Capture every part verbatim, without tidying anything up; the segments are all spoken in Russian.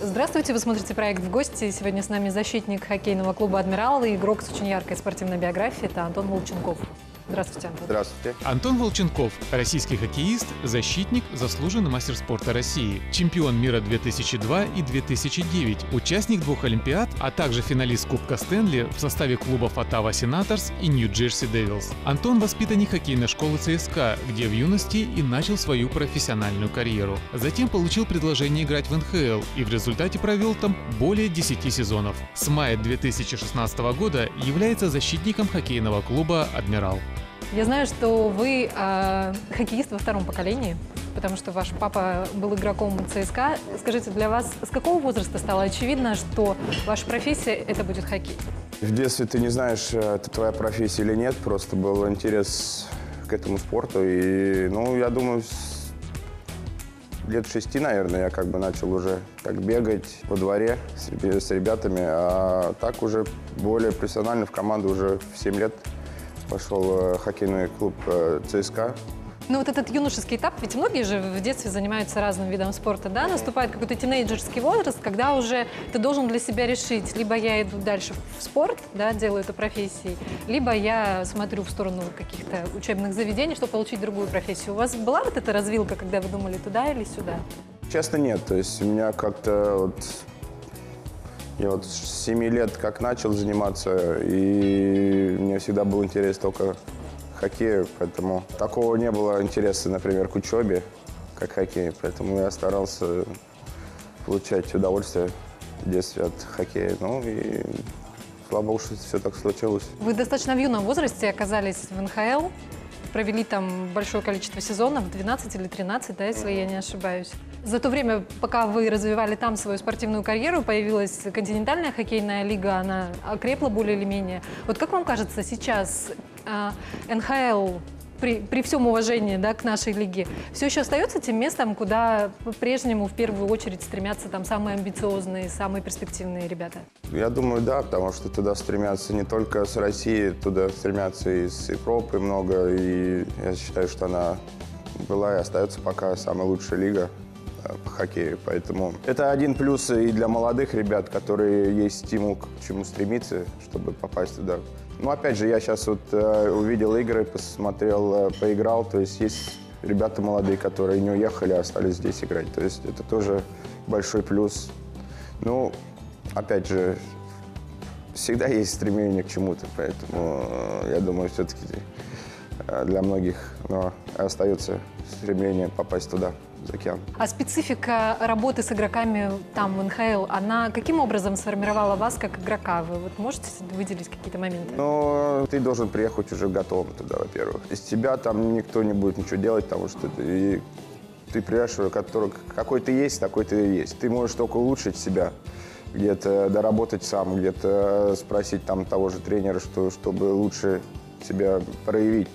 Здравствуйте, вы смотрите проект «В гости». Сегодня с нами защитник хоккейного клуба «Адмирал» и игрок с очень яркой спортивной биографией. Это Антон Волченков. Здравствуйте, Антон. Здравствуйте. Антон Волченков – российский хоккеист, защитник, заслуженный мастер спорта России, чемпион мира две тысячи два и две тысячи девять, участник двух Олимпиад, а также финалист Кубка Стэнли в составе клубов «Оттава Сенаторс» и «Нью-Джерси Девилс». Антон – воспитанник хоккейной школы ЦСКА, где в юности и начал свою профессиональную карьеру. Затем получил предложение играть в эн ха эл и в результате провел там более десяти сезонов. С мая две тысячи шестнадцатого года является защитником хоккейного клуба «Адмирал». Я знаю, что вы э, хоккеист во втором поколении, потому что ваш папа был игроком ЦСКА. Скажите, для вас с какого возраста стало очевидно, что ваша профессия – это будет хоккей? В детстве ты не знаешь, это твоя профессия или нет, просто был интерес к этому спорту. И, ну, я думаю, с лет шести, наверное, я как бы начал уже так бегать во дворе с, с ребятами, а так уже более профессионально в команду уже в семь лет. Пошел в хоккейный клуб ЦСКА. Ну вот этот юношеский этап, ведь многие же в детстве занимаются разным видом спорта, да? Наступает какой-то тинейджерский возраст, когда уже ты должен для себя решить, либо я иду дальше в спорт, да, делаю это профессией, либо я смотрю в сторону каких-то учебных заведений, чтобы получить другую профессию. У вас была вот эта развилка, когда вы думали туда или сюда? Честно, нет. То есть у меня как-то вот... Я вот с семи лет как начал заниматься, и мне всегда был интерес только к хоккею, поэтому такого не было интереса, например, к учебе, как хоккей, поэтому я старался получать удовольствие в детстве от хоккея. Ну и слава богу, что все так случилось. Вы достаточно в юном возрасте оказались в эн ха эл, провели там большое количество сезонов, двенадцать или тринадцать, да, если я не ошибаюсь. За то время, пока вы развивали там свою спортивную карьеру, появилась континентальная хоккейная лига, она окрепла более или менее. Вот как вам кажется, сейчас э, эн ха эл, при, при всем уважении, да, к нашей лиге, все еще остается тем местом, куда по-прежнему в первую очередь стремятся там самые амбициозные, самые перспективные ребята? Я думаю, да, потому что туда стремятся не только с России, туда стремятся и с Европы много, и я считаю, что она была и остается пока самая лучшая лига по хоккею, поэтому это один плюс и для молодых ребят, которые есть стимул к чему стремиться, чтобы попасть туда. Ну, опять же, я сейчас вот э, увидел игры, посмотрел, э, поиграл, то есть есть ребята молодые, которые не уехали, а остались здесь играть, то есть это тоже большой плюс. Ну, опять же, всегда есть стремление к чему-то, поэтому э, я думаю, все-таки э, для многих ну, остается стремление попасть туда. Океан. А специфика работы с игроками там, в эн ха эл, она каким образом сформировала вас как игрока? Вы вот можете выделить какие-то моменты? Ну, ты должен приехать уже готовым туда, во-первых. Из тебя там никто не будет ничего делать, потому что ты, ты приезжаешь, который, какой ты есть, такой ты и есть. Ты можешь только улучшить себя, где-то доработать сам, где-то спросить там того же тренера, что, чтобы лучше себя проявить,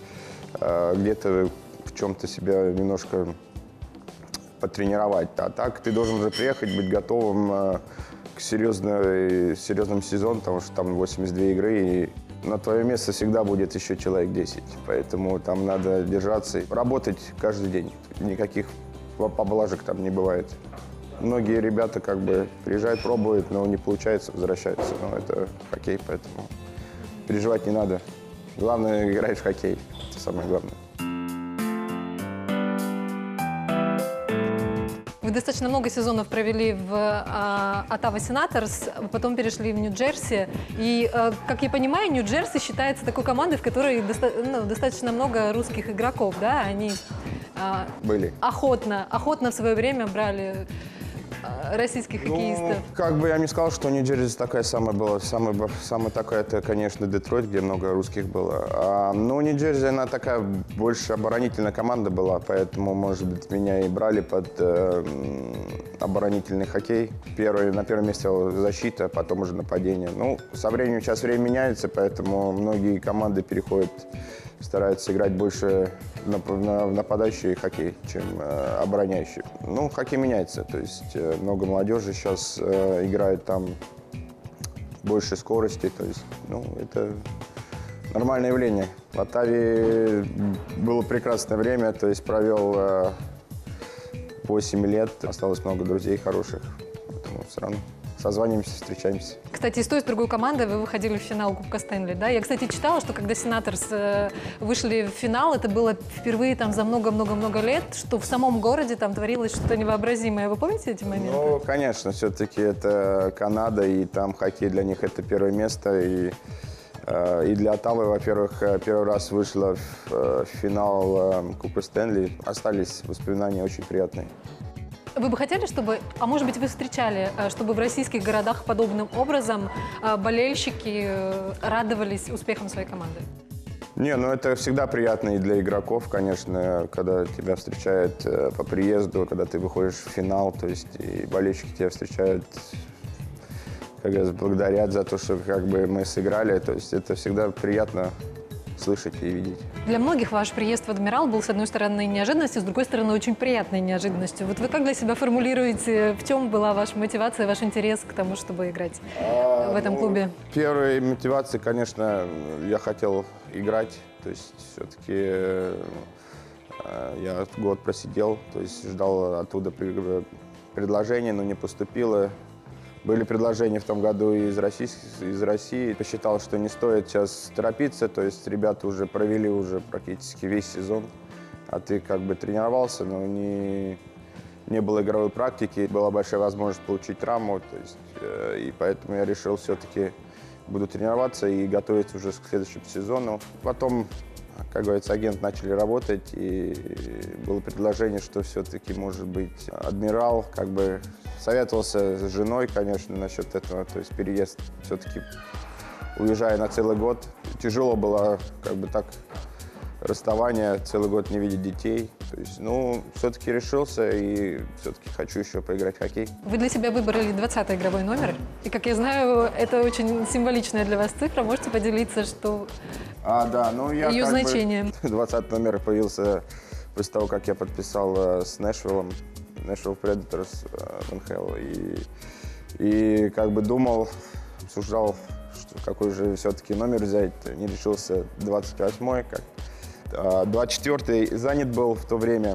где-то в чем-то себя немножко потренировать. А так ты должен уже приехать, быть готовым э, к серьезной, серьезному сезону, потому что там восемьдесят две игры, и на твое место всегда будет еще человек десять. Поэтому там надо держаться и работать каждый день. Никаких поблажек там не бывает. Многие ребята как бы приезжают, пробуют, но не получается, возвращаются. Но это хоккей, поэтому переживать не надо. Главное, играешь в хоккей. Это самое главное. Вы достаточно много сезонов провели в э, «Оттава Сенаторс», потом перешли в Нью-Джерси. И, э, как я понимаю, Нью-Джерси считается такой командой, в которой доста ну, достаточно много русских игроков, да? Они э, Были. Охотно, охотно в свое время брали э, российских хоккеистов. Ну, как бы я не сказал, что Нью-Джерси такая самая была. Самая, самая такая, это, конечно, Детройт, где много русских было. А, но Нью-Джерси, она такая больше оборонительная команда была, поэтому, может быть, меня и брали под э, оборонительный хоккей. Первый, на первом месте защита, потом уже нападение. Ну, со временем, сейчас время меняется, поэтому многие команды переходят, стараются играть больше на нападающий хоккей, чем э, обороняющий. Ну, хоккей меняется, то есть э, много молодежи сейчас э, играет там больше скорости, то есть, ну, это нормальное явление. В Оттаве было прекрасное время, то есть провел э, восемь лет, осталось много друзей хороших. поэтому все равно созваниваемся, встречаемся. Кстати, и с той, и с другой командой вы выходили в финал Кубка Стэнли, да? Я, кстати, читала, что когда Сенаторс э, вышли в финал, это было впервые там за много-много-много лет, что в самом городе там творилось что-то невообразимое. Вы помните эти моменты? Ну, конечно, все-таки это Канада, и там хоккей для них это первое место. И, э, и для Оттавы, во-первых, первый раз вышла в, в финал э, Кубка Стэнли. Остались воспоминания очень приятные. Вы бы хотели, чтобы, а может быть, вы встречали, чтобы в российских городах подобным образом болельщики радовались успехам своей команды? Не, ну это всегда приятно и для игроков, конечно, когда тебя встречают по приезду, когда ты выходишь в финал, то есть и болельщики тебя встречают, как раз благодарят за то, что как бы мы сыграли, то есть это всегда приятно слышать и видеть. Для многих ваш приезд в «Адмирал» был, с одной стороны, неожиданностью, с другой стороны, очень приятной неожиданностью. Вот вы как для себя формулируете, в чем была ваша мотивация, ваш интерес к тому, чтобы играть а, в этом ну, клубе? Первой мотивацией, конечно, я хотел играть, то есть все-таки э, я год просидел, то есть ждал оттуда предложения, но не поступило. Были предложения в том году из России, из России. Посчитал, что не стоит сейчас торопиться, то есть ребята уже провели уже практически весь сезон, а ты как бы тренировался, но не, не было игровой практики, была большая возможность получить травму, то есть, э, и поэтому я решил все-таки буду тренироваться и готовиться уже к следующему сезону. Потом, как говорится, агент начали работать, и было предложение, что все-таки, может быть, «Адмирал», как бы советовался с женой, конечно, насчет этого, то есть переезд все-таки, уезжая на целый год, тяжело было, как бы так, расставание, целый год не видеть детей, то есть, ну, все-таки решился и все-таки хочу еще поиграть в хоккей. Вы для себя выбрали двадцатый игровой номер, и, как я знаю, это очень символичная для вас цифра, можете поделиться, что а, да, ну, я, ее значение? двадцатый номер появился после того, как я подписал э, с Нэшвиллом, Нэшвилл Predators в эн ха эл, и, и как бы думал, обсуждал, что какой же все-таки номер взять, не решился двадцать восьмой, как двадцать четвёртый занят был в то время,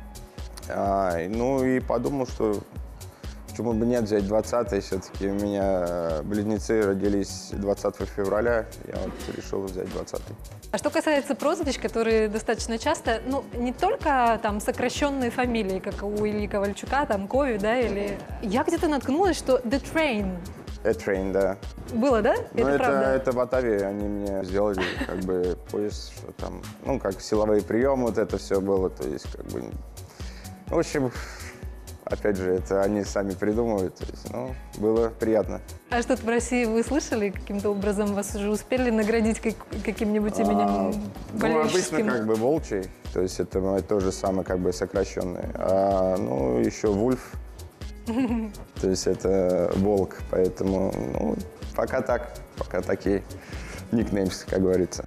а, ну и подумал, что почему бы нет взять двадцатый, все-таки у меня близнецы родились двадцатого февраля, я вот решил взять двадцатый. А что касается прозвищ, которые достаточно часто, ну, не только там сокращенные фамилии, как у Ильи Ковальчука, там, Кови, да, или... Я где-то наткнулась, что The Train. The Train, да. Было, да? Ну, это, это, правда? это в Оттаве они мне сделали, как бы, пояс, что там, ну, как силовые приемы, вот это все было, то есть, как бы... В общем, опять же, это они сами придумывают, то есть, ну, было приятно. А что-то в России вы слышали? Каким-то образом вас уже успели наградить как, каким-нибудь именем а, болельщическим? Ну, обычно как бы Волчий, то есть это мое то же самое, как бы сокращенное. А, ну, еще Вульф, то есть это Волк, поэтому, ну, пока так, пока такие никнеймсы, как говорится.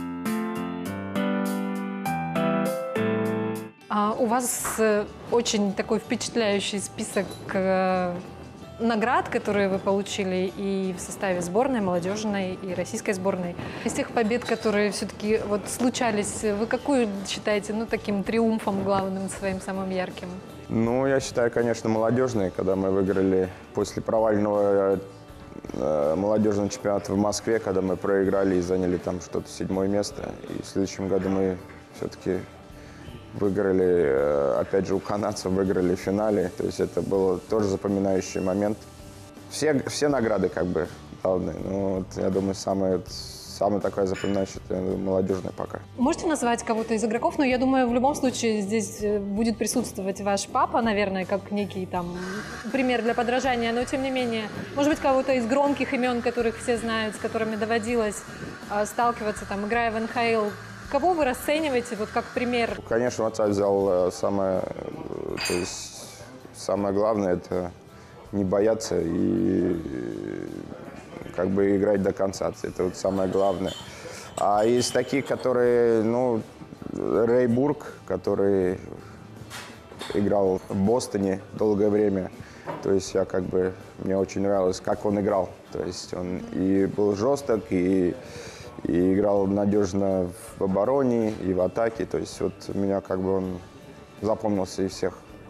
А у вас очень такой впечатляющий список наград, которые вы получили и в составе сборной, молодежной, и российской сборной. Из тех побед, которые все-таки вот случались, вы какую считаете, ну, таким триумфом главным, своим самым ярким? Ну, я считаю, конечно, молодежные, когда мы выиграли после провального э, молодежного чемпионата в Москве, когда мы проиграли и заняли там что-то седьмое место. И в следующем году мы все-таки выиграли, опять же, у канадцев выиграли в финале. То есть это был тоже запоминающий момент. Все, все награды как бы главные. Ну, вот, я думаю, самое, самое такое запоминающее — это молодежное пока. Можете назвать кого-то из игроков? Но я думаю, в любом случае здесь будет присутствовать ваш папа, наверное, как некий там пример для подражания. Но тем не менее, может быть, кого-то из громких имен, которых все знают, с которыми доводилось э, сталкиваться, там, играя в эн ха эл. Кого вы расцениваете вот как пример? Конечно, отца взял самое, то есть самое главное — это не бояться и как бы играть до конца. Это вот самое главное. А из таких, которые, ну, Рэй Бурк, который играл в Бостоне долгое время, то есть я как бы, мне очень нравилось, как он играл. То есть он и был жесток, и и играл надежно в обороне и в атаке. То есть вот у меня как бы он запомнился из всех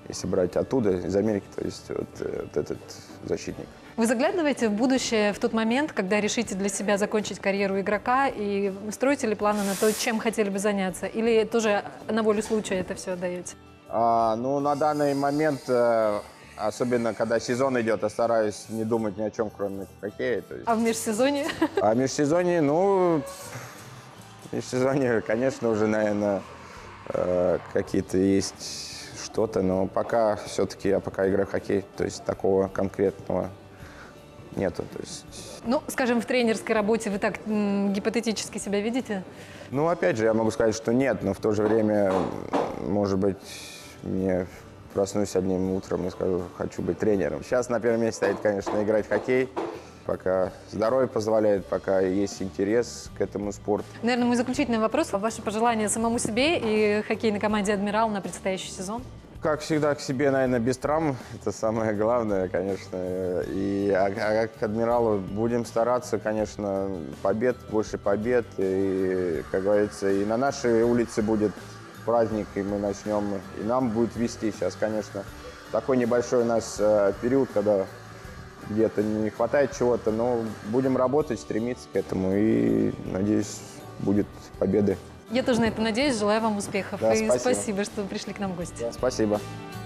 если брать оттуда, из Америки, то есть вот, вот этот защитник. Вы заглядываете в будущее в тот момент, когда решите для себя закончить карьеру игрока, и строите ли планы на то, чем хотели бы заняться? Или тоже на волю случая это все отдаете? А, ну, на данный момент, э, особенно когда сезон идет, я стараюсь не думать ни о чем, кроме хоккея. То есть. А в межсезонье? А в межсезонье, ну, в межсезонье, конечно, уже, наверное, э, какие-то есть что-то, но пока все-таки я пока играю в хоккей, то есть такого конкретного нету. То есть... Ну, скажем, в тренерской работе вы так м, гипотетически себя видите? Ну, опять же, я могу сказать, что нет, но в то же время, может быть, мне проснусь одним утром и скажу, хочу быть тренером. Сейчас на первом месте стоит, конечно, играть в хоккей, пока здоровье позволяет, пока есть интерес к этому спорту. Наверное, мой заключительный вопрос. Ваши пожелания самому себе и хоккейной команде «Адмирал» на предстоящий сезон? Как всегда, к себе, наверное, без травм. Это самое главное, конечно. И а, а к «Адмиралу» будем стараться, конечно, побед, больше побед. И, как говорится, и на нашей улице будет праздник, и мы начнем. И нам будет вести сейчас, конечно, такой небольшой у нас э, период, когда где-то не хватает чего-то, но будем работать, стремиться к этому. И, надеюсь, будет победы. Я тоже на это надеюсь. Желаю вам успехов. Да, и спасибо. спасибо, что вы пришли к нам в гости. Да, спасибо.